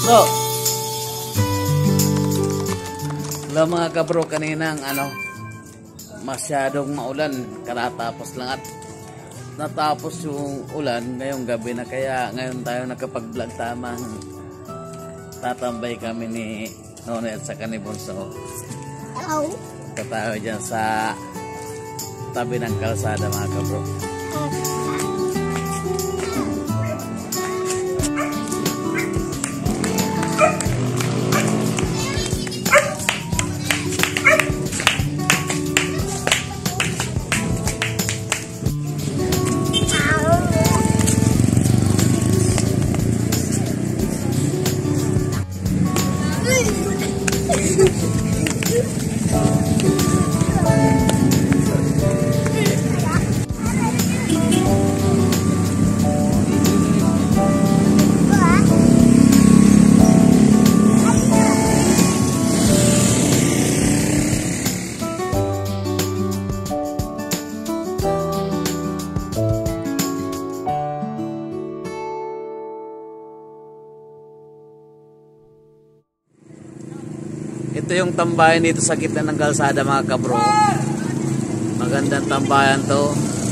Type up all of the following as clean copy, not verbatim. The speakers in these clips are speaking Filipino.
So, mga kabro, kaninang masyadong maulan, karatapos lang at natapos yung ulan ngayong gabi na, kaya ngayon tayo nakapag-vlog. Tamang tatambay kami ni Nonoy at saka ni Bonso. Tayo dyan sa tabi ng kalsada, mga kabro. Ito yung tambayan dito sa gitna ng kalsada, mga kabro. Magandang tambayan to.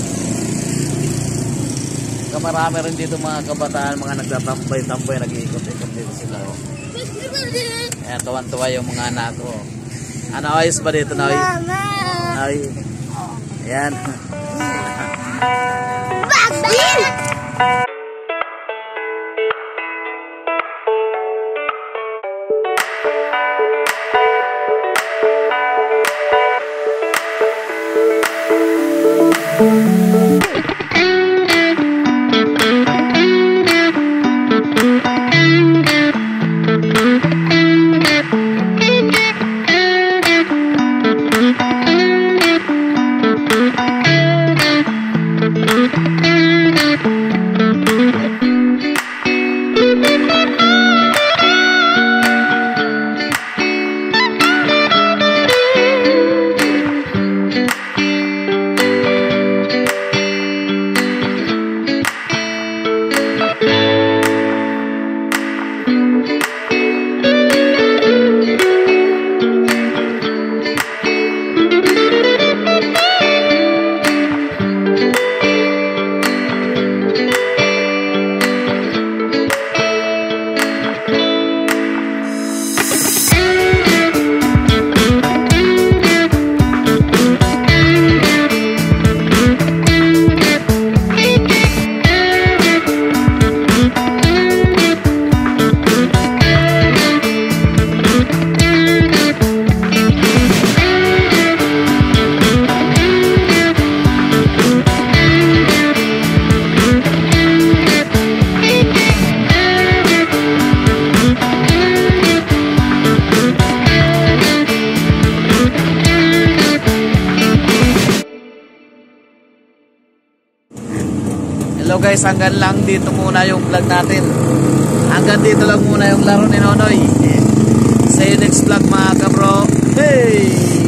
Marami rin dito mga kabataan, mga nagtatambay-tambay, nag-iikot-ikot dito sila. Ayan, tuwan-tuwa yung mga anak ko. Ano, ayos ba dito, Noy? Noy. Ayan. Hello guys, hanggang lang dito muna yung vlog natin. Hanggang dito lang muna yung laro ni Nonoy. See you next vlog, mga kabro. Hey!